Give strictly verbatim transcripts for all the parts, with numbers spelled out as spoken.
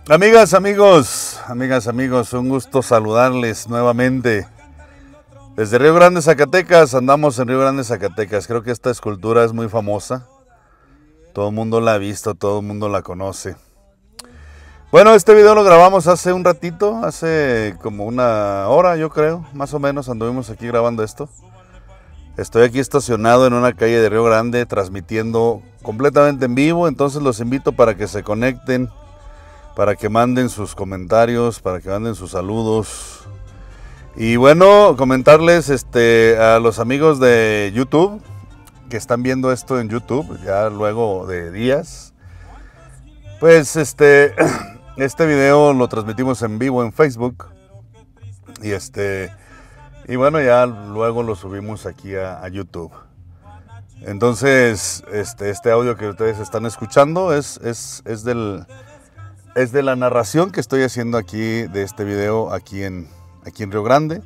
Amigas, amigos, amigas, amigos, un gusto saludarles nuevamente. Desde Río Grande, Zacatecas, andamos en Río Grande, Zacatecas. Creo que esta escultura es muy famosa. Todo el mundo la ha visto, todo el mundo la conoce. Bueno, este video lo grabamos hace un ratito, hace como una hora yo creo, más o menos anduvimos aquí grabando esto. Estoy aquí estacionado en una calle de Río Grande, transmitiendo completamente en vivo, entonces los invito para que se conecten, para que manden sus comentarios, para que manden sus saludos. Y bueno, comentarles este, a los amigos de YouTube, que están viendo esto en YouTube, ya luego de días. Pues este, este video lo transmitimos en vivo en Facebook. Y este, y bueno, ya luego lo subimos aquí a, a YouTube. Entonces, este, este audio que ustedes están escuchando es, es, es del... Es de la narración que estoy haciendo aquí de este video aquí en, aquí en Río Grande.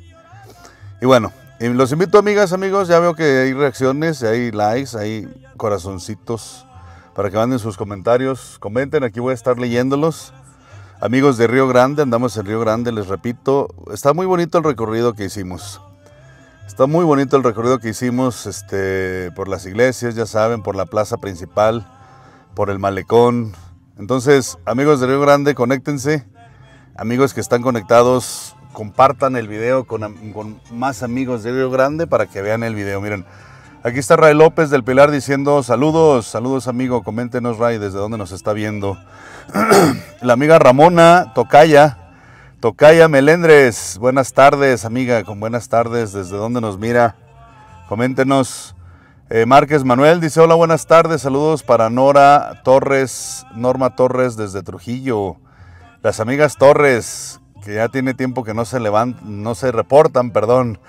Y bueno, los invito, amigas, amigos, ya veo que hay reacciones, hay likes, hay corazoncitos para que manden sus comentarios. Comenten, aquí voy a estar leyéndolos. Amigos de Río Grande, andamos en Río Grande, les repito, está muy bonito el recorrido que hicimos. Está muy bonito el recorrido que hicimos este, por las iglesias, ya saben, por la plaza principal, por el malecón. Entonces, amigos de Río Grande, conéctense. Amigos que están conectados, compartan el video con, con más amigos de Río Grande para que vean el video. Miren, aquí está Ray López del Pilar diciendo saludos, saludos amigo, coméntenos Ray desde dónde nos está viendo. La amiga Ramona Tocaya, Tocaya Melendres, buenas tardes amiga, con buenas tardes, desde dónde nos mira, coméntenos. Eh, Márquez Manuel dice, hola, buenas tardes, saludos para Nora Torres, Norma Torres desde Trujillo. Las amigas Torres, que ya tiene tiempo que no se levantan, no se reportan, perdón,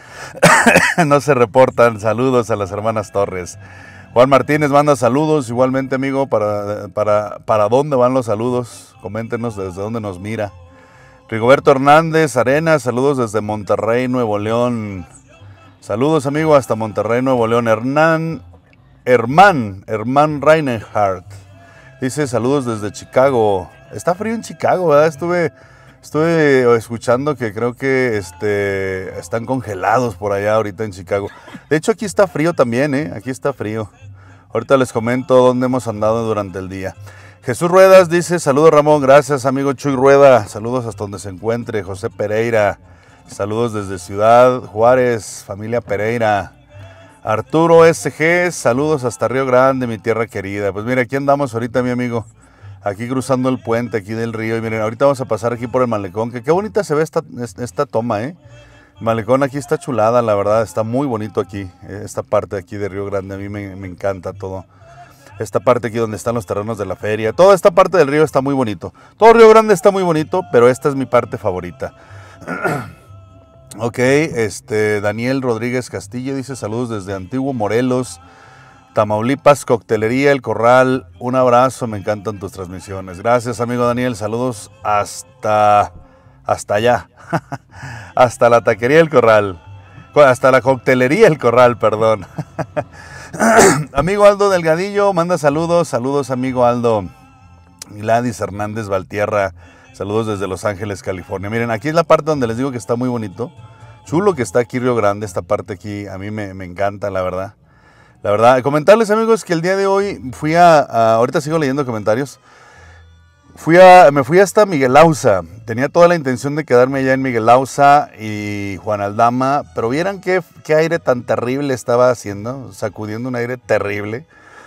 no se reportan, saludos a las hermanas Torres. Juan Martínez manda saludos, igualmente amigo, para, para, para dónde van los saludos, coméntenos desde dónde nos mira. Rigoberto Hernández Arenas, saludos desde Monterrey, Nuevo León. Saludos, amigo, hasta Monterrey, Nuevo León. Hernán, Herman, Herman Reinhardt. Dice, saludos desde Chicago. Está frío en Chicago, ¿verdad? Estuve, estuve escuchando que creo que este, están congelados por allá ahorita en Chicago. De hecho, aquí está frío también, ¿eh? Aquí está frío. Ahorita les comento dónde hemos andado durante el día. Jesús Ruedas dice, saludos, Ramón. Gracias, amigo Chuy Rueda. Saludos hasta donde se encuentre. José Pereira. Saludos desde Ciudad Juárez, familia Pereira. Arturo S G, saludos hasta Río Grande, mi tierra querida. Pues mira, aquí andamos ahorita, mi amigo, aquí cruzando el puente aquí del río. Y miren, ahorita vamos a pasar aquí por el malecón, que qué bonita se ve esta, esta toma, ¿eh? El malecón aquí está chulada, la verdad, está muy bonito aquí. Esta parte de aquí de Río Grande, a mí me, me encanta todo. Esta parte aquí donde están los terrenos de la feria, toda esta parte del río está muy bonito. Todo Río Grande está muy bonito, pero esta es mi parte favorita. Ok, este, Daniel Rodríguez Castillo dice saludos desde Antiguo Morelos, Tamaulipas, Coctelería El Corral, un abrazo, me encantan tus transmisiones. Gracias amigo Daniel, saludos hasta, hasta allá, hasta la taquería El Corral, hasta la Coctelería El Corral, perdón. Amigo Aldo Delgadillo, manda saludos, saludos amigo Aldo. Gladys Hernández Valtierra, saludos desde Los Ángeles, California. Miren, aquí es la parte donde les digo que está muy bonito. Chulo que está aquí Río Grande, esta parte aquí, a mí me, me encanta, la verdad. La verdad, comentarles amigos que el día de hoy fui a, a ahorita sigo leyendo comentarios. Fui a, me fui hasta Miguel Auza. Tenía toda la intención de quedarme allá en Miguel Auza y Juan Aldama, pero vieran qué, qué aire tan terrible estaba haciendo, sacudiendo un aire terrible.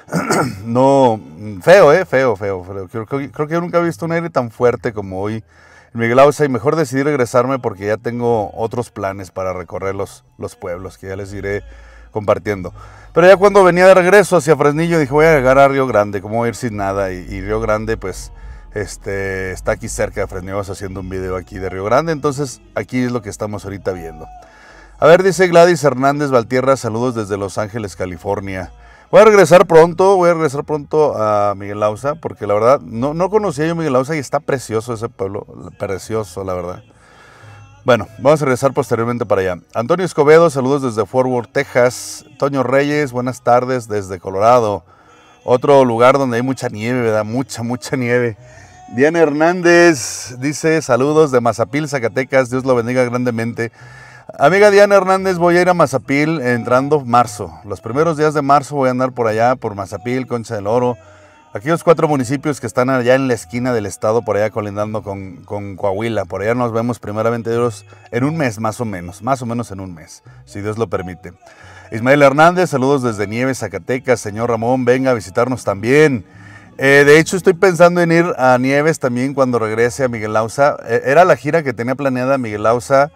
No, feo, eh, feo, feo, feo. Creo, creo, creo que yo nunca he visto un aire tan fuerte como hoy en Miguel Auza y mejor decidí regresarme porque ya tengo otros planes para recorrer los, los pueblos que ya les iré compartiendo. Pero ya cuando venía de regreso hacia Fresnillo dije voy a llegar a Río Grande, ¿cómo voy a ir sin nada? Y, y Río Grande pues este, está aquí cerca de Fresnillo, vamos haciendo un video aquí de Río Grande, entonces aquí es lo que estamos ahorita viendo. A ver, dice Gladys Hernández Valtierra, saludos desde Los Ángeles, California. Voy a regresar pronto, voy a regresar pronto a Miguel Auza, porque la verdad, no, no conocía yo Miguel Auza y está precioso ese pueblo, precioso la verdad. Bueno, vamos a regresar posteriormente para allá. Antonio Escobedo, saludos desde Fort Worth, Texas. Toño Reyes, buenas tardes desde Colorado. Otro lugar donde hay mucha nieve, ¿verdad? Mucha, mucha nieve. Diana Hernández dice saludos de Mazapil, Zacatecas, Dios lo bendiga grandemente. Amiga Diana Hernández, voy a ir a Mazapil entrando marzo. Los primeros días de marzo voy a andar por allá, por Mazapil, Concha del Oro. Aquellos cuatro municipios que están allá en la esquina del estado, por allá colindando con, con Coahuila. Por allá nos vemos primeramente Dios en un mes más o menos, más o menos en un mes, si Dios lo permite. Ismael Hernández, saludos desde Nieves, Zacatecas. Señor Ramón, venga a visitarnos también. Eh, de hecho, estoy pensando en ir a Nieves también cuando regrese a Miguel Auza. Eh, era la gira que tenía planeada Miguel Auza,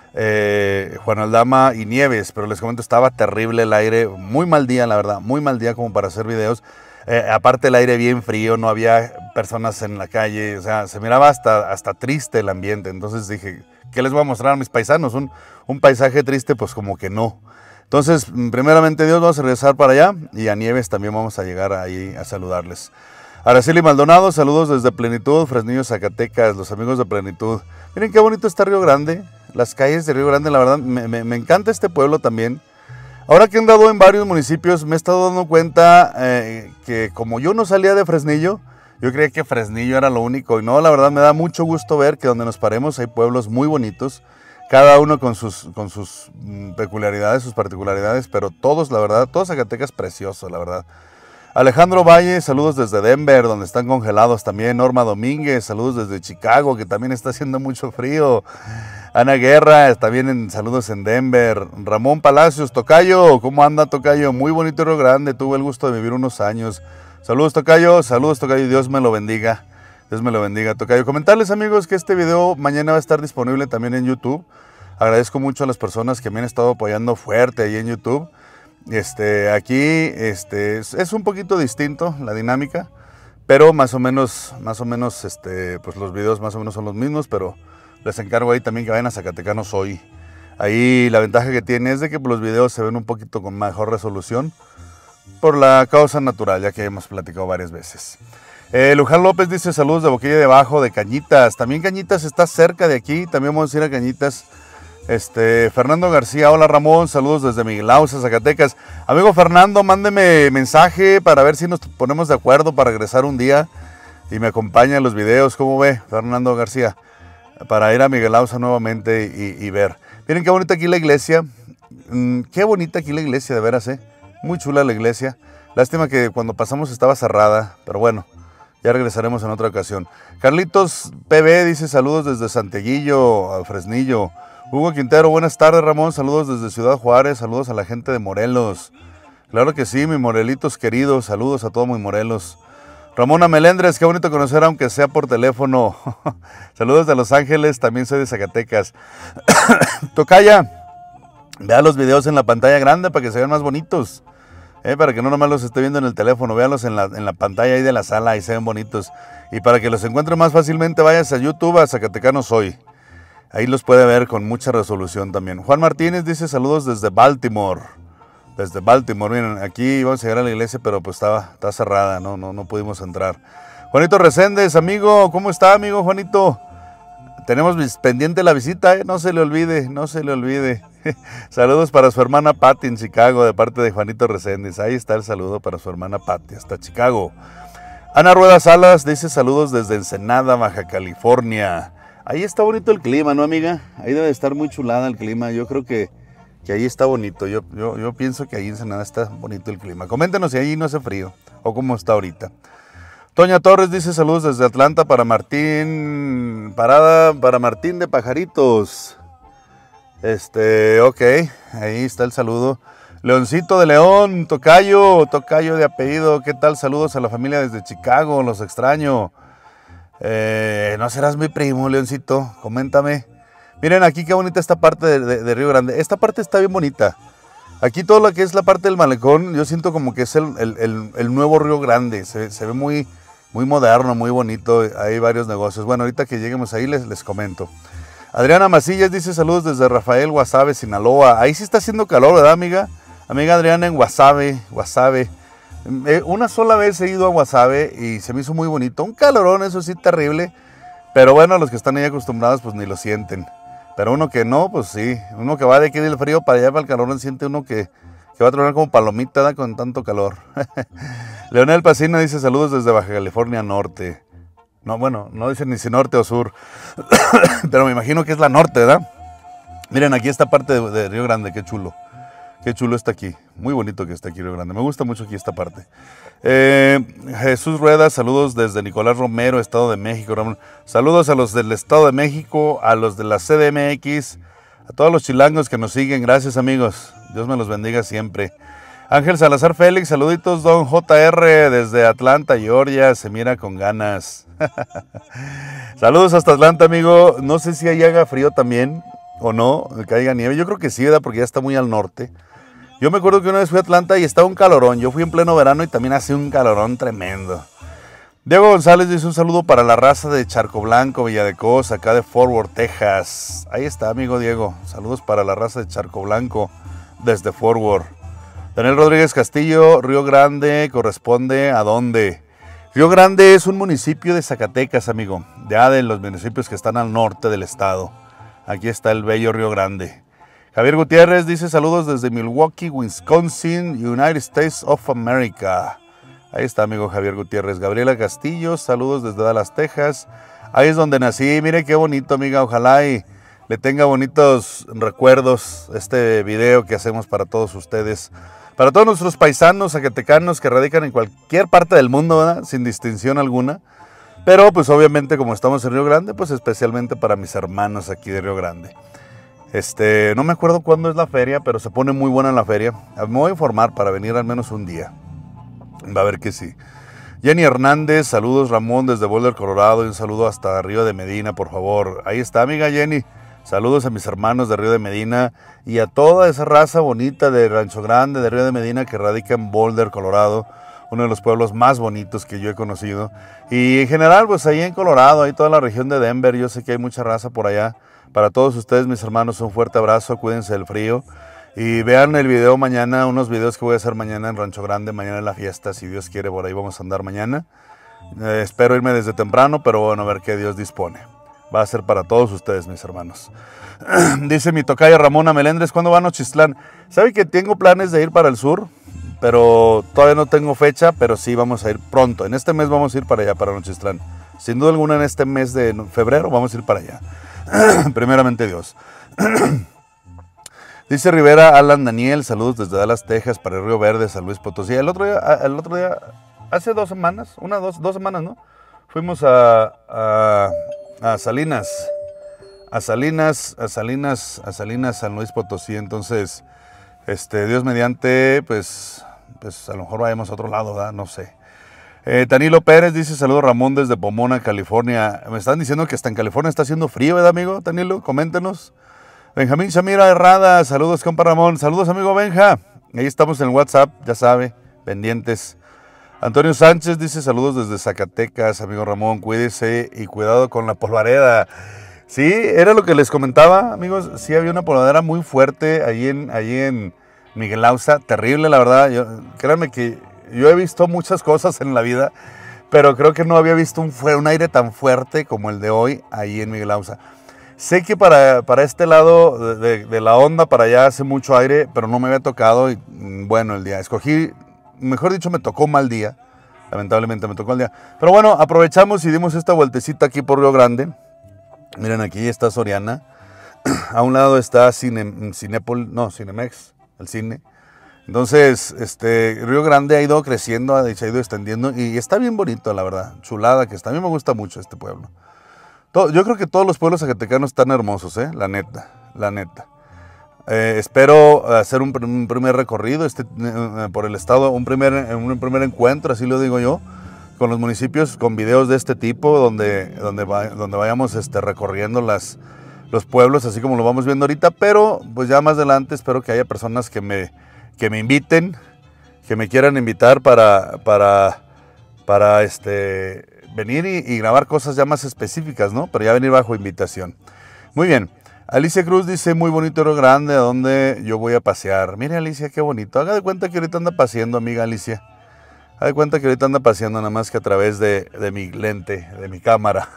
eh, Juan Aldama y Nieves, pero les comento, estaba terrible el aire, muy mal día, la verdad, muy mal día como para hacer videos. Eh, aparte el aire bien frío, no había personas en la calle, o sea, se miraba hasta, hasta triste el ambiente. Entonces dije, ¿qué les voy a mostrar a mis paisanos? Un, un paisaje triste, pues como que no. Entonces, primeramente Dios, vamos a regresar para allá y a Nieves también vamos a llegar ahí a saludarles. Araceli Maldonado, saludos desde Plenitud, Fresnillo, Zacatecas, los amigos de Plenitud. Miren qué bonito está Río Grande, las calles de Río Grande, la verdad, me, me, me encanta este pueblo también. Ahora que he andado en varios municipios, me he estado dando cuenta eh, que como yo no salía de Fresnillo, yo creía que Fresnillo era lo único. Y no, la verdad me da mucho gusto ver que donde nos paremos hay pueblos muy bonitos, cada uno con sus, con sus peculiaridades, sus particularidades, pero todos, la verdad, todos Zacatecas precioso, la verdad. Alejandro Valle, saludos desde Denver, donde están congelados también. Norma Domínguez, saludos desde Chicago, que también está haciendo mucho frío. Ana Guerra, también en, saludos en Denver. Ramón Palacios, Tocayo, ¿cómo anda Tocayo? Muy bonito Río Grande, tuve el gusto de vivir unos años. Saludos Tocayo, saludos Tocayo, Dios me lo bendiga. Dios me lo bendiga Tocayo. Comentarles amigos que este video mañana va a estar disponible también en YouTube. Agradezco mucho a las personas que me han estado apoyando fuerte ahí en YouTube. Este, aquí este, es, es un poquito distinto la dinámica, pero más o menos, más o menos este, pues los videos más o menos son los mismos, pero les encargo ahí también que vayan a Zacatecanos hoy. Ahí la ventaja que tiene es de que los videos se ven un poquito con mejor resolución por la causa natural, ya que hemos platicado varias veces. Eh, Luján López dice saludos de Boquilla de Abajo, de Cañitas. También Cañitas está cerca de aquí, también vamos a ir a Cañitas. Este, Fernando García, hola Ramón, saludos desde Miguel Auza, Zacatecas. Amigo Fernando, mándeme mensaje para ver si nos ponemos de acuerdo para regresar un día y me acompaña en los videos. ¿Cómo ve, Fernando García? Para ir a Miguel Auza nuevamente y, y ver. Miren qué bonita aquí la iglesia. Mm, qué bonita aquí la iglesia, de veras, ¿eh? Muy chula la iglesia. Lástima que cuando pasamos estaba cerrada, pero bueno, ya regresaremos en otra ocasión. Carlitos P B dice saludos desde Santiaguillo, a Fresnillo. Hugo Quintero, buenas tardes Ramón, saludos desde Ciudad Juárez, saludos a la gente de Morelos. Claro que sí, mis morelitos queridos, saludos a todos mis Morelos. Ramona Melendres, qué bonito conocer aunque sea por teléfono. Saludos de Los Ángeles, también soy de Zacatecas. Tocaya, vea los videos en la pantalla grande para que se vean más bonitos. Eh, para que no nomás los esté viendo en el teléfono, véanlos en la, en la pantalla ahí de la sala y se ven bonitos. Y para que los encuentre más fácilmente, váyase a YouTube, a Zacatecanos Hoy. Ahí los puede ver con mucha resolución también. Juan Martínez dice saludos desde Baltimore. Desde Baltimore, miren, aquí íbamos a llegar a la iglesia, pero pues estaba, estaba cerrada, no, no, no pudimos entrar. Juanito Reséndez, amigo, ¿cómo está, amigo Juanito? Tenemos pendiente la visita, ¿eh? No se le olvide, no se le olvide. Saludos para su hermana Patti en Chicago, de parte de Juanito Reséndez. Ahí está el saludo para su hermana Patti, hasta Chicago. Ana Rueda Salas dice saludos desde Ensenada, Baja California. Ahí está bonito el clima, ¿no, amiga? Ahí debe estar muy chulada el clima. Yo creo que, que ahí está bonito. Yo, yo, yo pienso que ahí en Ensenada está bonito el clima. Coméntenos si ahí no hace frío o cómo está ahorita. Toña Torres dice saludos desde Atlanta para Martín. Parada para Martín de Pajaritos. Este, ok. Ahí está el saludo. Leoncito de León, Tocayo, Tocayo de apellido. ¿Qué tal? Saludos a la familia desde Chicago. Los extraño. Eh, no serás mi primo, Leoncito, coméntame. Miren aquí qué bonita esta parte de, de, de Río Grande. Esta parte está bien bonita. Aquí todo lo que es la parte del malecón, yo siento como que es el, el, el, el nuevo Río Grande. Se, se ve muy, muy moderno, muy bonito. Hay varios negocios. Bueno, ahorita que lleguemos ahí les, les comento. Adriana Macillas dice saludos desde Rafael, Guasave, Sinaloa. Ahí sí está haciendo calor, ¿verdad, amiga? Amiga Adriana en Guasave, Guasave. Eh, una sola vez he ido a Guasave y se me hizo muy bonito. Un calorón, eso sí, terrible. Pero bueno, los que están ahí acostumbrados, pues ni lo sienten. Pero uno que no, pues sí. Uno que va de aquí del frío para allá para el calor, siente uno que, que va a tronar como palomita, ¿da? Con tanto calor. Leonel Pacina dice saludos desde Baja California Norte. No, bueno, no dicen ni si norte o sur, pero me imagino que es la norte, ¿verdad? Miren, aquí esta parte de, de Río Grande, qué chulo. Qué chulo está aquí. Muy bonito que está aquí Río Grande. Me gusta mucho aquí esta parte. Eh, Jesús Rueda, saludos desde Nicolás Romero, Estado de México. Saludos a los del Estado de México, a los de la C D M X, a todos los chilangos que nos siguen. Gracias, amigos. Dios me los bendiga siempre. Ángel Salazar Félix, saluditos, don J R desde Atlanta, Georgia. Se mira con ganas. Saludos hasta Atlanta, amigo. No sé si ahí haga frío también o no, que caiga nieve. Yo creo que sí, ¿verdad? Porque ya está muy al norte. Yo me acuerdo que una vez fui a Atlanta y estaba un calorón. Yo fui en pleno verano y también hacía un calorón tremendo. Diego González dice un saludo para la raza de Charco Blanco, Villa de Cos, acá de Fort Worth, Texas. Ahí está, amigo Diego. Saludos para la raza de Charco Blanco desde Fort Worth. Daniel Rodríguez Castillo, Río Grande, ¿corresponde a dónde? Río Grande es un municipio de Zacatecas, amigo. Ya de los municipios que están al norte del estado. Aquí está el bello Río Grande. Javier Gutiérrez dice saludos desde Milwaukee, Wisconsin, United States of America. Ahí está, amigo Javier Gutiérrez. Gabriela Castillo, saludos desde Dallas, Texas. Ahí es donde nací. Mire qué bonito, amiga. Ojalá y le tenga bonitos recuerdos este video que hacemos para todos ustedes. Para todos nuestros paisanos zacatecanos que radican en cualquier parte del mundo, ¿verdad? Sin distinción alguna. Pero pues obviamente como estamos en Río Grande, pues especialmente para mis hermanos aquí de Río Grande. Este, no me acuerdo cuándo es la feria, pero se pone muy buena la feria. Me voy a informar para venir al menos un día. Va a ver que sí. Jenny Hernández, saludos Ramón desde Boulder, Colorado. Y un saludo hasta Río de Medina, por favor. Ahí está, amiga Jenny. Saludos a mis hermanos de Río de Medina y a toda esa raza bonita de Rancho Grande, de Río de Medina, que radica en Boulder, Colorado. Uno de los pueblos más bonitos que yo he conocido. Y en general, pues ahí en Colorado, ahí toda la región de Denver, yo sé que hay mucha raza por allá. Para todos ustedes, mis hermanos, un fuerte abrazo, cuídense del frío. Y vean el video mañana, unos videos que voy a hacer mañana en Rancho Grande, mañana en la fiesta, si Dios quiere, por ahí vamos a andar mañana. Eh, espero irme desde temprano, pero bueno, a ver qué Dios dispone. Va a ser para todos ustedes, mis hermanos. Dice mi tocaya Ramona Melendres, ¿cuándo van a Nochistlán? ¿Sabe que tengo planes de ir para el sur? Pero todavía no tengo fecha, pero sí vamos a ir pronto. En este mes vamos a ir para allá, para Nochistlán. Sin duda alguna en este mes de febrero vamos a ir para allá. Primeramente Dios. Dice Rivera Alan Daniel, saludos desde Dallas, Texas, para el Río Verde, San Luis Potosí. El otro día, el otro día hace dos semanas, una, dos, dos semanas, ¿no? Fuimos a, a, a Salinas, a Salinas, a Salinas, a Salinas, San Luis Potosí. Entonces, este, Dios mediante, pues, pues a lo mejor vayamos a otro lado, ¿verdad? No sé. Eh, Danilo Pérez dice, saludos Ramón desde Pomona, California. Me están diciendo que hasta en California está haciendo frío, ¿verdad, amigo? Danilo, coméntenos. Benjamín Shamira Herrada, saludos compa Ramón, saludos amigo Benja. Ahí estamos en el WhatsApp, ya sabe, pendientes. Antonio Sánchez dice, saludos desde Zacatecas, amigo Ramón, cuídese y cuidado con la polvareda. Sí, era lo que les comentaba, amigos, sí había una polvareda muy fuerte ahí en, ahí en Miguel Auza, terrible la verdad. Yo, créanme que yo he visto muchas cosas en la vida, pero creo que no había visto un, un aire tan fuerte como el de hoy ahí en Miguel Auza. Sé que para, para este lado de, de, de la onda, para allá hace mucho aire, pero no me había tocado y bueno, el día. Escogí, mejor dicho, me tocó mal día. Lamentablemente me tocó el día. Pero bueno, aprovechamos y dimos esta vueltecita aquí por Río Grande. Miren, aquí está Soriana. A un lado está Cine, Cinepol, no, Cinemex, el cine. Entonces, este, Río Grande ha ido creciendo, se ha ido extendiendo y está bien bonito, la verdad. Chulada que está. A mí me gusta mucho este pueblo. Yo creo que todos los pueblos zacatecanos están hermosos, ¿eh? La neta, la neta. Eh, espero hacer un, un primer recorrido este, eh, por el estado, un primer, un primer encuentro, así lo digo yo, con los municipios, con videos de este tipo, donde, donde, va, donde vayamos este, recorriendo las, los pueblos, así como lo vamos viendo ahorita, pero pues ya más adelante espero que haya personas que me, que me inviten, que me quieran invitar para, para, para este... venir y, y grabar cosas ya más específicas, ¿no? Pero ya venir bajo invitación. Muy bien. Alicia Cruz dice, muy bonito Río Grande, ¿a dónde yo voy a pasear? Mire, Alicia, qué bonito. Haga de cuenta que ahorita anda paseando, amiga Alicia. Haga de cuenta que ahorita anda paseando nada más que a través de, de mi lente, de mi cámara.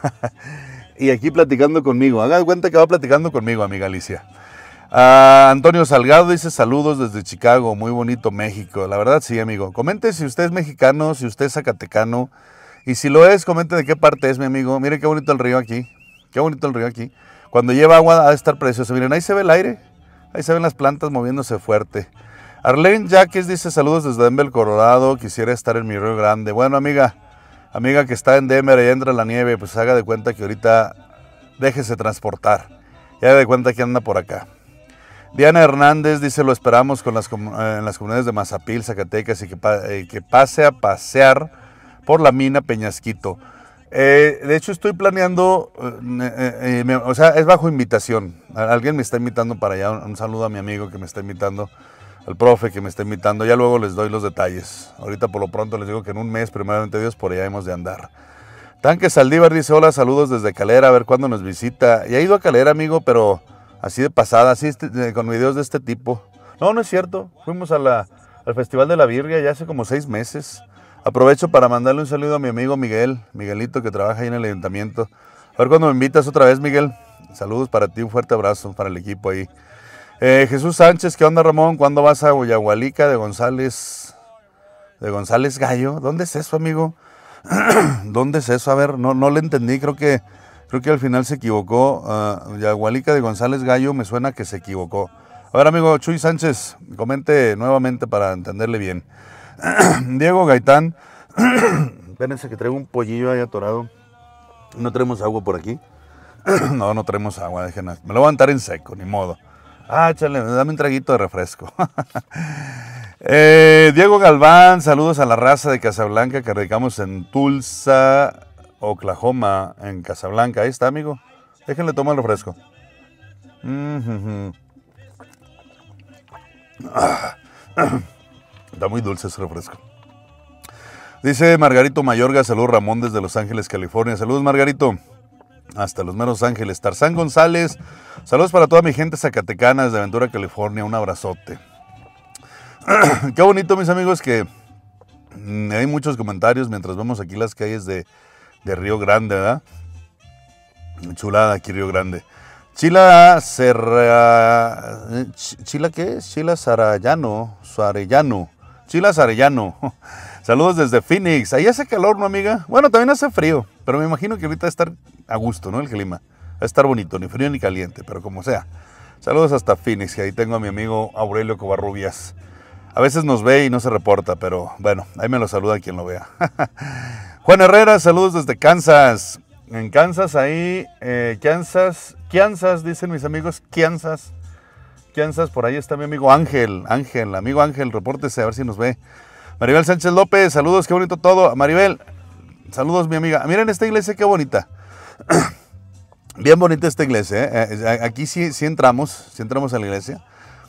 Y aquí platicando conmigo. Haga de cuenta que va platicando conmigo, amiga Alicia. Uh, Antonio Salgado dice, saludos desde Chicago, muy bonito México. La verdad, sí, amigo. Comente si usted es mexicano, si usted es zacatecano. Y si lo es, comente de qué parte es, mi amigo. Miren qué bonito el río aquí. Qué bonito el río aquí. Cuando lleva agua ha de estar precioso. Miren, ahí se ve el aire. Ahí se ven las plantas moviéndose fuerte. Arlene Jaques dice saludos desde Denver, Colorado. Quisiera estar en mi Río Grande. Bueno, amiga, amiga que está en Denver y entra la nieve, pues haga de cuenta que ahorita déjese transportar. Y haga de cuenta que anda por acá. Diana Hernández dice lo esperamos con las, en las comunidades de Mazapil, Zacatecas y que, eh, que pase a pasear por la mina Peñasquito. Eh, de hecho estoy planeando, eh, eh, me, o sea, es bajo invitación. Alguien me está invitando para allá. Un, un saludo a mi amigo que me está invitando, al profe que me está invitando. Ya luego les doy los detalles. Ahorita por lo pronto les digo que en un mes, primeramente Dios, por allá hemos de andar. Tanque Saldívar dice hola, saludos desde Calera, a ver cuándo nos visita. Y ha ido a Calera, amigo, pero así de pasada, así este, con videos de este tipo. No, no es cierto. Fuimos a la, al Festival de la Birria ya hace como seis meses. Aprovecho para mandarle un saludo a mi amigo Miguel, Miguelito, que trabaja ahí en el ayuntamiento. A ver cuándo me invitas otra vez, Miguel. Saludos para ti, un fuerte abrazo para el equipo ahí. Eh, Jesús Sánchez, ¿qué onda, Ramón? ¿Cuándo vas a Huyahualica de González? ¿De González Gallo? ¿Dónde es eso, amigo? ¿Dónde es eso? A ver, no, no le entendí, creo que, creo que al final se equivocó. Uh, Huyahualica de González Gallo, me suena que se equivocó. A ver, amigo Chuy Sánchez, comente nuevamente para entenderle bien. Diego Gaitán, espérense que traigo un pollillo ahí atorado. ¿No tenemos agua por aquí? No, no tenemos agua, déjenme. Me lo voy a aventar en seco, ni modo. Ah, échale, dame un traguito de refresco. eh, Diego Galván, saludos a la raza de Casablanca que radicamos en Tulsa, Oklahoma, en Casablanca. Ahí está, amigo. Déjenle tomar el refresco. Mm-hmm. Ah. Está muy dulce ese refresco. Dice Margarito Mayorga, saludos Ramón desde Los Ángeles, California. Saludos Margarito, hasta Los Meros Ángeles. Tarzán González, saludos para toda mi gente zacatecana desde Ventura, California. Un abrazote. Qué bonito, mis amigos, que mmm, hay muchos comentarios mientras vemos aquí las calles de, de Río Grande, ¿verdad? Chulada aquí Río Grande. Chila Serra... ¿Chila qué es? Chila Sarayano. Sarellano. Chila Sarellano. Saludos desde Phoenix. Ahí hace calor, ¿no, amiga? Bueno, también hace frío, pero me imagino que ahorita va a estar a gusto, ¿no? El clima. Va a estar bonito, ni frío ni caliente, pero como sea. Saludos hasta Phoenix, que ahí tengo a mi amigo Aurelio Covarrubias. A veces nos ve y no se reporta, pero bueno, ahí me lo saluda quien lo vea. Juan Herrera, saludos desde Kansas. En Kansas, ahí, eh, Kansas, Kansas, dicen mis amigos, Kansas. Kansas, por ahí está mi amigo Ángel, Ángel, amigo Ángel, repórtese a ver si nos ve. Maribel Sánchez López, saludos, qué bonito todo. Maribel, saludos mi amiga. Miren esta iglesia, qué bonita. Bien bonita esta iglesia, ¿eh? Aquí sí, sí entramos, sí entramos a la iglesia.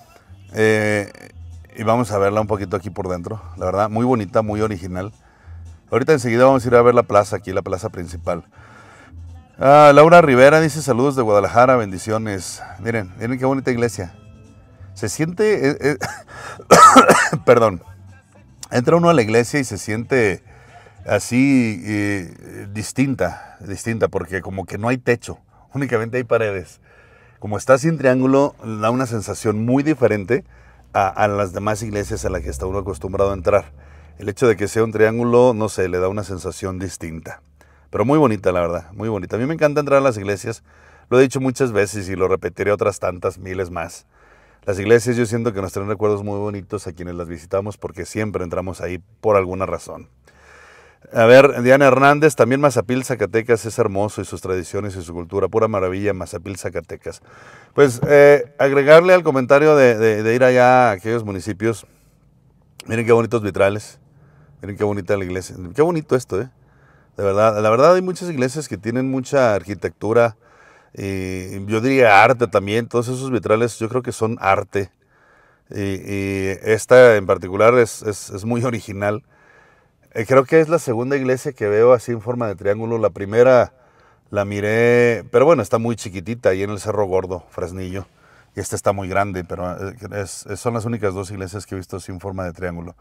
Eh, y vamos a verla un poquito aquí por dentro, la verdad, muy bonita, muy original. Ahorita enseguida vamos a ir a ver la plaza, aquí la plaza principal. Ah, Laura Rivera dice saludos de Guadalajara, bendiciones. Miren, miren qué bonita iglesia. Se siente, eh, eh, perdón, entra uno a la iglesia y se siente así eh, distinta, distinta, porque como que no hay techo, únicamente hay paredes. Como está sin triángulo, da una sensación muy diferente a, a las demás iglesias a las que está uno acostumbrado a entrar. El hecho de que sea un triángulo, no sé, le da una sensación distinta. Pero muy bonita, la verdad, muy bonita. A mí me encanta entrar a las iglesias, lo he dicho muchas veces y lo repetiré otras tantas, miles más. Las iglesias yo siento que nos traen recuerdos muy bonitos a quienes las visitamos porque siempre entramos ahí por alguna razón. A ver, Diana Hernández, también Mazapil, Zacatecas es hermoso y sus tradiciones y su cultura, pura maravilla, Mazapil, Zacatecas. Pues eh, agregarle al comentario de, de, de ir allá a aquellos municipios, miren qué bonitos vitrales, miren qué bonita la iglesia, qué bonito esto, ¿eh? De verdad, la verdad hay muchas iglesias que tienen mucha arquitectura, y yo diría arte también, todos esos vitrales yo creo que son arte, y, y esta en particular es, es, es muy original. Eh, creo que es la segunda iglesia que veo así en forma de triángulo. La primera la miré, pero bueno, está muy chiquitita ahí en el Cerro Gordo, Fresnillo, y esta está muy grande, pero es, es, son las únicas dos iglesias que he visto así en forma de triángulo,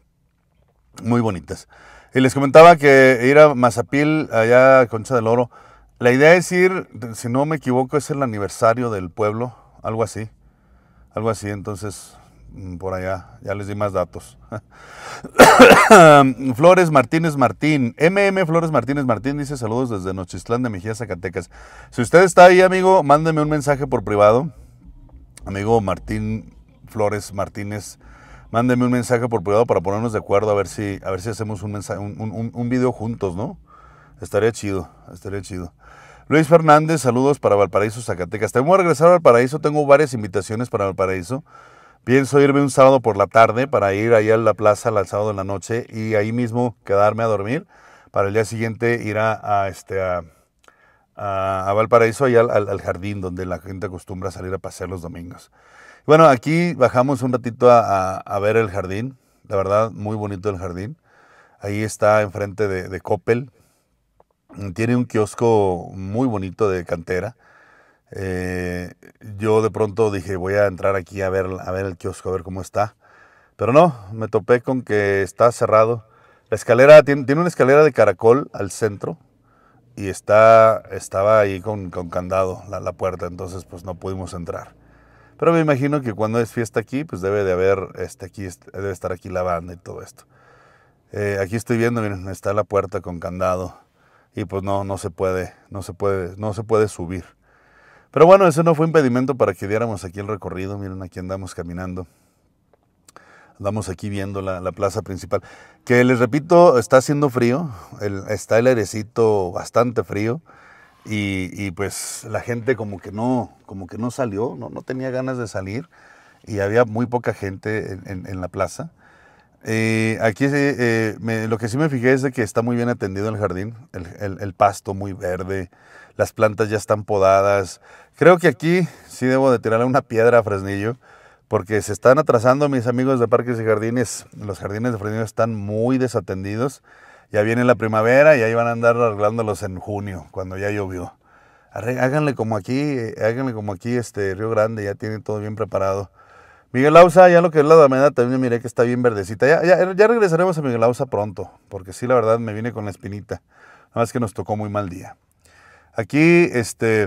muy bonitas. Y les comentaba que ir a Mazapil, allá a Concha del Oro, la idea es ir, si no me equivoco, es el aniversario del pueblo, algo así, algo así, entonces por allá, ya les di más datos. Flores Martínez Martín, M M Flores Martínez Martín dice saludos desde Nochistlán de Mejía, Zacatecas. Si usted está ahí, amigo, mándeme un mensaje por privado. Amigo Martín Flores Martínez, mándeme un mensaje por privado para ponernos de acuerdo a ver si, a ver si hacemos un, mensaje, un, un, un video juntos, ¿no? Estaría chido, estaría chido. Luis Fernández, saludos para Valparaíso, Zacatecas. Tengo que regresar a Valparaíso, tengo varias invitaciones para Valparaíso. Pienso irme un sábado por la tarde para ir ahí a la plaza al sábado en la noche y ahí mismo quedarme a dormir para el día siguiente ir a, a, este, a, a, a Valparaíso, allá al, al, al jardín donde la gente acostumbra a salir a pasear los domingos. Bueno, aquí bajamos un ratito a, a, a ver el jardín, la verdad muy bonito el jardín. Ahí está enfrente de, de Coppel, tiene un kiosco muy bonito de cantera. Eh, yo de pronto dije voy a entrar aquí a ver, a ver el kiosco, a ver cómo está. Pero no, me topé con que está cerrado. La escalera, tiene, tiene una escalera de caracol al centro y está, estaba ahí con, con candado la, la puerta, entonces pues no pudimos entrar. Pero me imagino que cuando es fiesta aquí, pues debe de haber, este, aquí, debe estar aquí la banda y todo esto. Eh, aquí estoy viendo, miren, está la puerta con candado y pues no, no se puede, no se puede, no se puede subir. Pero bueno, eso no fue impedimento para que diéramos aquí el recorrido. Miren, aquí andamos caminando. Andamos aquí viendo la, la plaza principal. Que les repito, está haciendo frío. El, está el airecito bastante frío. Y, y pues la gente como que no, como que no salió, no, no tenía ganas de salir. Y había muy poca gente en, en, en la plaza. Eh, aquí eh, me, lo que sí me fijé es de que está muy bien atendido el jardín. El, el, el pasto muy verde. Las plantas ya están podadas. Creo que aquí sí debo de tirarle una piedra a Fresnillo, porque se están atrasando mis amigos de Parques y Jardines. Los jardines de Fresnillo están muy desatendidos. Ya viene la primavera y ahí van a andar arreglándolos en junio, cuando ya llovió. Háganle como aquí, háganle como aquí, este Río Grande, ya tiene todo bien preparado. Miguel Ausa, ya lo que es la Alameda también miré que está bien verdecita. Ya, ya, ya regresaremos a Miguel Ausa pronto, porque sí, la verdad me vine con la espinita. Nada más que nos tocó muy mal día. Aquí, este,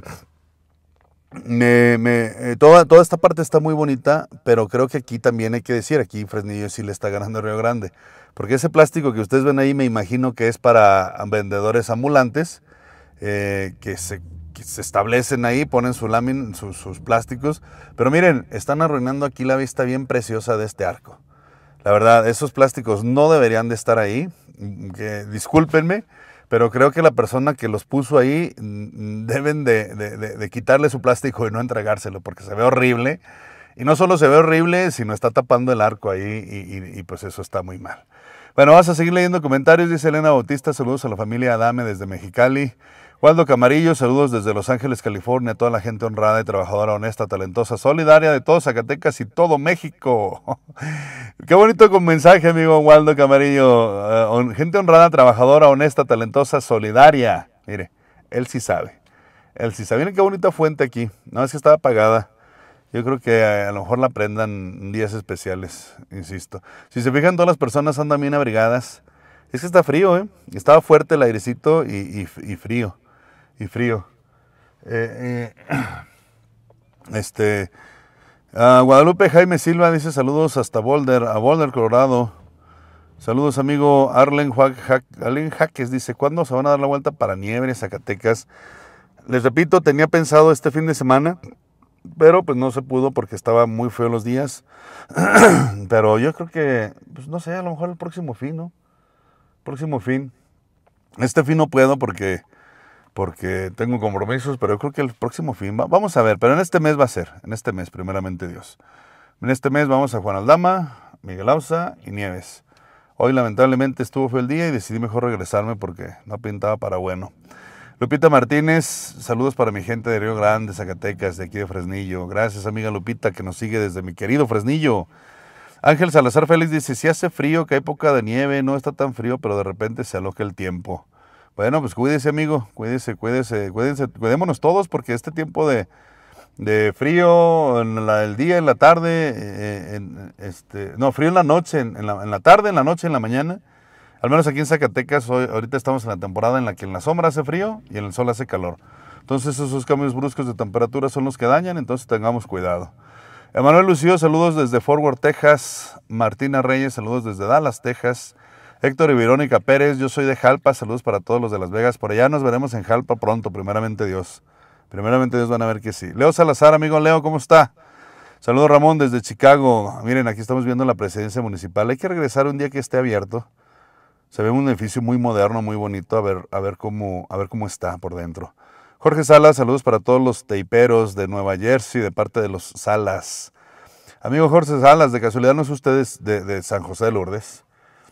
me, me, eh, toda, toda esta parte está muy bonita, pero creo que aquí también hay que decir, aquí Fresnillo sí le está ganando a Río Grande. Porque ese plástico que ustedes ven ahí me imagino que es para vendedores ambulantes, eh, que, se, que se establecen ahí, ponen su lámina, sus, sus plásticos. Pero miren, están arruinando aquí la vista bien preciosa de este arco. La verdad, esos plásticos no deberían de estar ahí, que, discúlpenme. Pero creo que la persona que los puso ahí deben de, de, de, de quitarle su plástico y no entregárselo, porque se ve horrible. Y no solo se ve horrible, sino está tapando el arco ahí y, y, y pues eso está muy mal. Bueno, vamos a seguir leyendo comentarios. Dice Elena Bautista, saludos a la familia Adame desde Mexicali. Waldo Camarillo, saludos desde Los Ángeles, California, a toda la gente honrada y trabajadora, honesta, talentosa, solidaria de todo Zacatecas y todo México. Qué bonito con mensaje, amigo Waldo Camarillo. Uh, gente honrada, trabajadora, honesta, talentosa, solidaria. Mire, él sí sabe. Él sí sabe. Miren qué bonita fuente aquí. No, es que estaba apagada. Yo creo que a, a lo mejor la prendan en días especiales, insisto. Si se fijan, todas las personas andan bien abrigadas. Es que está frío, ¿eh? Estaba fuerte el airecito y, y, y frío. Y frío. Eh, eh, este, uh, Guadalupe Jaime Silva dice saludos hasta Boulder, a Boulder, Colorado. Saludos, amigo Arlen, ja, Arlen Jaques. Dice, ¿cuándo se van a dar la vuelta para Nieve, Zacatecas? Les repito, tenía pensado este fin de semana, pero pues no se pudo porque estaba muy feo los días. Pero yo creo que, pues no sé, a lo mejor el próximo fin, ¿no? Próximo fin. Este fin no puedo porque... porque tengo compromisos, pero yo creo que el próximo fin, va, vamos a ver, pero en este mes va a ser, en este mes, primeramente Dios. En este mes vamos a Juan Aldama, Miguel Ausa y Nieves. Hoy lamentablemente estuvo feo el día y decidí mejor regresarme porque no pintaba para bueno. Lupita Martínez, saludos para mi gente de Río Grande, Zacatecas, de aquí de Fresnillo. Gracias, amiga Lupita, que nos sigue desde mi querido Fresnillo. Ángel Salazar Félix dice, si hace frío, que hay época de nieve, no está tan frío, pero de repente se aloca el tiempo. Bueno, pues cuídese, amigo, cuídese, cuídese, cuídense, cuidémonos todos porque este tiempo de, de frío en la, el día, en la tarde, eh, en, este, no, frío en la noche, en, en, la, en la tarde, en la noche, en la mañana, al menos aquí en Zacatecas, hoy, ahorita estamos en la temporada en la que en la sombra hace frío y en el sol hace calor. Entonces esos cambios bruscos de temperatura son los que dañan, entonces tengamos cuidado. Emanuel Lucio, saludos desde Fort Worth, Texas. Martina Reyes, saludos desde Dallas, Texas. Héctor y Verónica Pérez, yo soy de Jalpa, saludos para todos los de Las Vegas. Por allá nos veremos en Jalpa pronto, primeramente Dios. Primeramente Dios van a ver que sí. Leo Salazar, amigo Leo, ¿cómo está? Saludos Ramón desde Chicago. Miren, aquí estamos viendo la presidencia municipal. Hay que regresar un día que esté abierto. Se ve un edificio muy moderno, muy bonito, a ver, a ver, cómo, a ver cómo está por dentro. Jorge Salas, saludos para todos los teiperos de Nueva Jersey, de parte de los Salas. Amigo Jorge Salas, de casualidad no es ustedes de, de San José de Lourdes.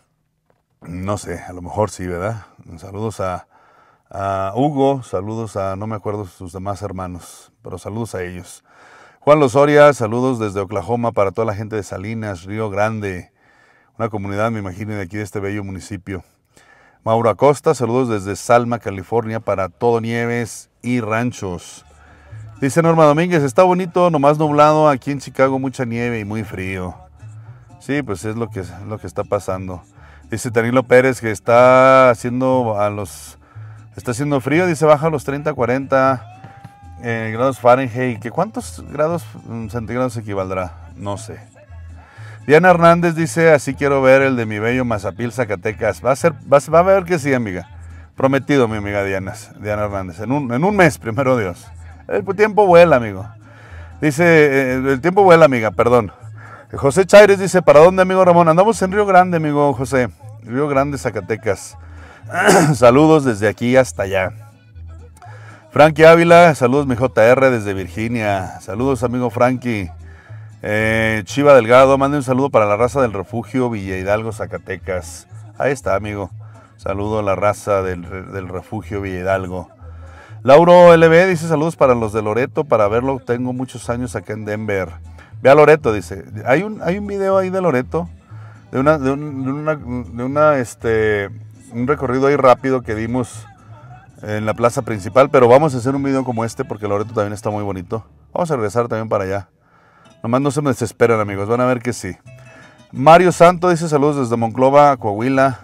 No sé, a lo mejor sí, ¿verdad? Saludos a, a Hugo, saludos a, no me acuerdo sus demás hermanos, pero saludos a ellos. Juan Lozoria, saludos desde Oklahoma para toda la gente de Salinas, Río Grande, una comunidad, me imagino, de aquí de este bello municipio. Mauro Acosta, saludos desde Salma, California, para Todo Nieves y Ranchos. Dice Norma Domínguez, está bonito, nomás nublado, aquí en Chicago mucha nieve y muy frío. Sí, pues es lo que, es lo que está pasando. Dice Danilo Pérez que está haciendo a los está haciendo frío, dice baja a los treinta, cuarenta eh, grados Fahrenheit. ¿Que ¿Cuántos grados centígrados equivaldrá? No sé. Diana Hernández dice, así quiero ver el de mi bello Mazapil, Zacatecas. Va a ser, va, va a ver que sí, amiga. Prometido, mi amiga Diana, Diana Hernández. En un, en un mes, primero Dios. El tiempo vuela, amigo. Dice, eh, el tiempo vuela, amiga, perdón. José Chaires dice, ¿para dónde, amigo Ramón? Andamos en Río Grande, amigo José. Río Grande, Zacatecas. Saludos desde aquí hasta allá. Frankie Ávila, saludos mi J R desde Virginia. Saludos, amigo Frankie. Eh, Chiva Delgado, mande un saludo para la raza del refugio Villa Hidalgo, Zacatecas. Ahí está, amigo. Saludo a la raza del, del refugio Villa Hidalgo. Lauro L B dice, saludos para los de Loreto, para verlo. Tengo muchos años acá en Denver. Ve a Loreto, dice. Hay un, hay un video ahí de Loreto, de una, de, un, de una, de una, este, un recorrido ahí rápido que dimos en la plaza principal, pero vamos a hacer un video como este porque Loreto también está muy bonito. Vamos a regresar también para allá. Nomás no se me desesperen, amigos, van a ver que sí. Mario Santo dice, saludos desde Monclova, Coahuila.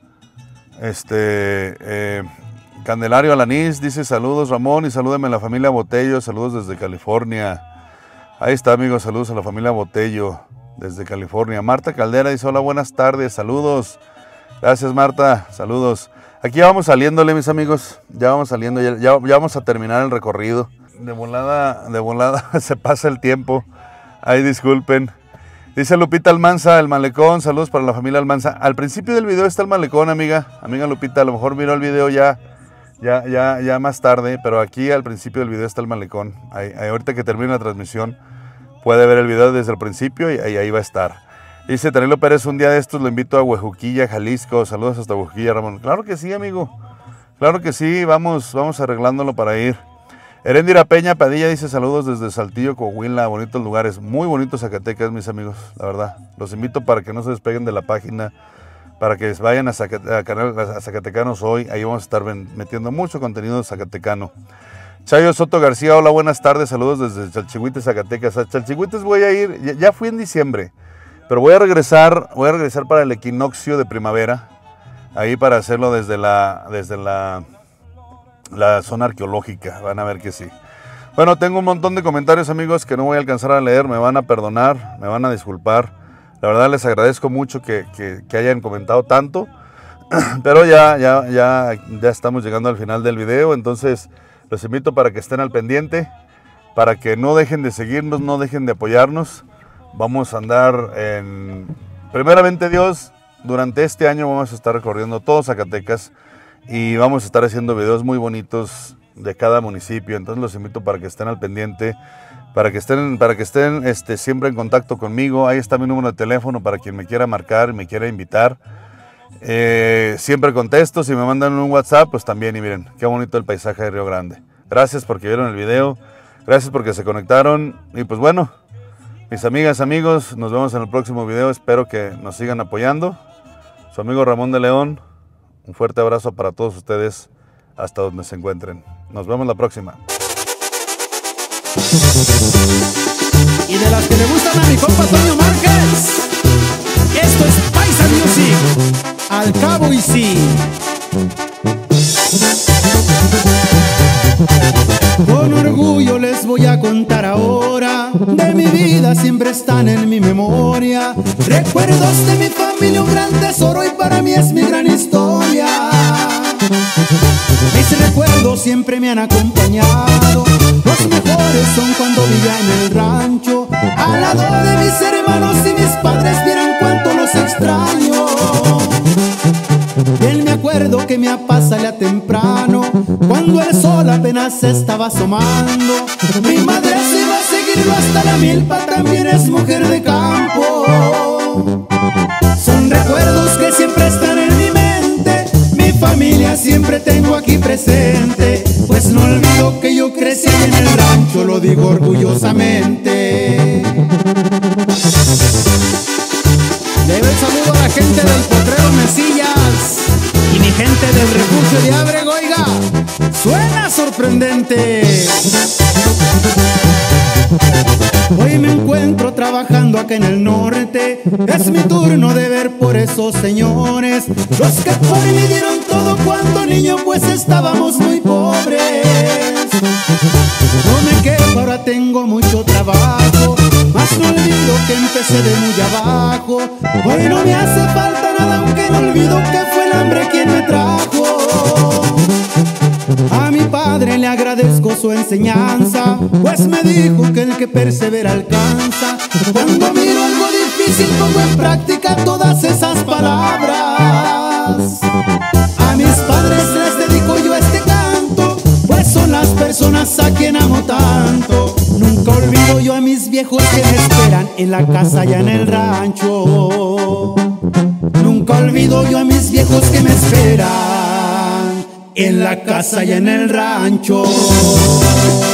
Este, eh, Candelario Alanís dice, saludos Ramón y salúdeme a la familia Botello, saludos desde California. Ahí está, amigos, saludos a la familia Botello desde California. Marta Caldera dice, hola, buenas tardes, saludos. Gracias, Marta, saludos. Aquí ya vamos saliéndole, mis amigos, ya vamos saliendo, ya, ya, ya vamos a terminar el recorrido. De volada, de volada se pasa el tiempo. Ay, disculpen. Dice Lupita Almanza, el malecón, saludos para la familia Almanza. Al principio del video está el malecón, amiga, amiga Lupita, a lo mejor miró el video ya. Ya, ya, ya más tarde, pero aquí al principio del video está el malecón. Ahí, ahí, ahorita que termine la transmisión, puede ver el video desde el principio y ahí, ahí va a estar. Dice Danilo Pérez, un día de estos lo invito a Huejuquilla, Jalisco. Saludos hasta Huejuquilla, Ramón. Claro que sí, amigo. Claro que sí, vamos, vamos arreglándolo para ir. Heréndira Peña Padilla dice, saludos desde Saltillo, Coahuila. Bonitos lugares, muy bonitos Zacatecas, mis amigos, la verdad. Los invito para que no se despeguen de la página, para que vayan a, Zacate a, canal, a Zacatecanos Hoy. Ahí vamos a estar metiendo mucho contenido zacatecano. Chayo Soto García, hola, buenas tardes, saludos desde Chalchihuites, Zacatecas. A Chalchihuites voy a ir, ya, ya fui en diciembre, pero voy a regresar, voy a regresar para el equinoccio de primavera, ahí para hacerlo desde la, desde la, la zona arqueológica, van a ver que sí. Bueno, tengo un montón de comentarios, amigos, que no voy a alcanzar a leer, me van a perdonar, me van a disculpar. La verdad les agradezco mucho que, que, que hayan comentado tanto, pero ya, ya, ya, ya estamos llegando al final del video, entonces los invito para que estén al pendiente, para que no dejen de seguirnos, no dejen de apoyarnos. Vamos a andar en, primeramente Dios, durante este año vamos a estar recorriendo todo Zacatecas y vamos a estar haciendo videos muy bonitos de cada municipio, entonces los invito para que estén al pendiente, para que estén, para que estén este, siempre en contacto conmigo. Ahí está mi número de teléfono para quien me quiera marcar, me quiera invitar. Eh, siempre contesto, si me mandan un WhatsApp, pues también, y miren, qué bonito el paisaje de Río Grande. Gracias porque vieron el video, gracias porque se conectaron, y pues bueno, mis amigas, amigos, nos vemos en el próximo video, espero que nos sigan apoyando. Su amigo Ramón de León, un fuerte abrazo para todos ustedes, hasta donde se encuentren. Nos vemos la próxima. Y de las que le gustan a mi compa Toño Márquez, esto es Paisa Music, al cabo y sí. Con orgullo yo les voy a contar ahora. De mi vida siempre están en mi memoria. Recuerdos de mi familia, un gran tesoro, y para mí es mi gran historia. Mis recuerdos siempre me han acompañado. Los mejores son cuando vivía en el rancho, al lado de mis hermanos y mis padres. Vieran cuánto los extraño. Bien me acuerdo que mi papá salía temprano, cuando el sol apenas se estaba asomando. Mi madre se iba a seguirlo hasta la milpa, también es mujer de campo. Son recuerdos que siempre están en mi mente. Mi familia siempre tengo aquí presente, pues no olvido que yo crecí en el rancho, lo digo orgullosamente. Le doy saludo a la gente del Potrero Mesillas y mi gente del Refugio de Ábrego. Oiga, suena sorprendente. Hoy me encuentro trabajando acá en el norte. Es mi turno de ver por esos señores, los que por mí dieron todo cuando niño, pues estábamos muy pobres. No me quejo, ahora tengo mucho trabajo, mas no olvido que empecé de muy abajo. Hoy no me hace falta nada, aunque no olvido que fue el hambre quien me trajo. A mi padre le agradezco su enseñanza, pues me dijo que el que persevera alcanza. Cuando miro algo difícil pongo en práctica todas esas palabras. A mis padres les dedico yo este canto, pues son las personas a quien amo tanto. Nunca olvido yo a mis viejos que me esperan en la casa y en el rancho. Nunca olvido yo a mis viejos que me esperan en la casa y en el rancho.